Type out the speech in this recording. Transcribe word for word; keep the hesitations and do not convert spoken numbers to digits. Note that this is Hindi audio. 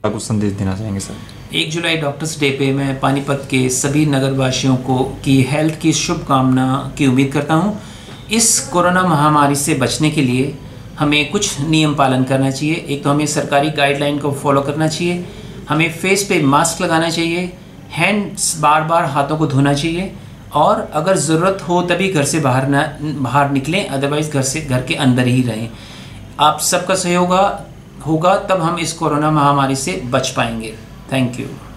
कुछ संदेश देना चाहेंगे सर? एक जुलाई डॉक्टर्स डे पे मैं पानीपत के सभी नगरवासियों को की हेल्थ की शुभकामना की उम्मीद करता हूँ। इस कोरोना महामारी से बचने के लिए हमें कुछ नियम पालन करना चाहिए। एक तो हमें सरकारी गाइडलाइन को फॉलो करना चाहिए, हमें फेस पे मास्क लगाना चाहिए, हैंड्स बार बार हाथों को धोना चाहिए और अगर ज़रूरत हो तभी घर से बाहर ना बाहर निकलें, अदरवाइज़ घर से घर के अंदर ही रहें। आप सबका सहयोग होगा तब हम इस कोरोना महामारी से बच पाएंगे। Thank you.